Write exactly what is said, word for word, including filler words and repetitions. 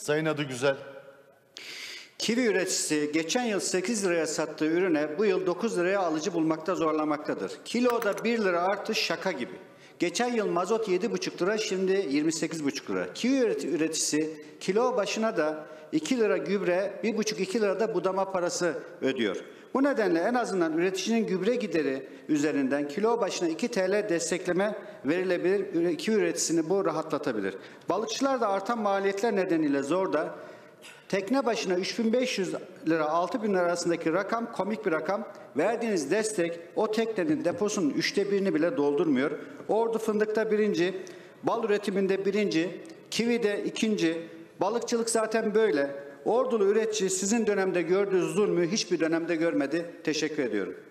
Sayın Adıgüzel. Kivi üreticisi geçen yıl sekiz liraya sattığı ürüne bu yıl dokuz liraya alıcı bulmakta zorlamaktadır. Kiloda bir lira artış şaka gibi. Geçen yıl mazot yedi buçuk lira, şimdi yirmi sekiz buçuk lira. Kivi üreticisi kilo başına da iki lira gübre, bir buçuk iki lira da budama parası ödüyor. Bu nedenle en azından üreticinin gübre gideri üzerinden kilo başına iki TL destekleme verilebilir. Kivi üreticisini bu rahatlatabilir. Balıkçılar da artan maliyetler nedeniyle zorda. Tekne başına üç bin beş yüz lira altı bin lira arasındaki rakam komik bir rakam. Verdiğiniz destek o teknenin deposunun üçte birini bile doldurmuyor. Ordu fındıkta birinci, bal üretiminde birinci, kivide ikinci. Balıkçılık zaten böyle. Ordulu üretici sizin dönemde gördüğünüz zulmü hiçbir dönemde görmedi. Teşekkür ediyorum.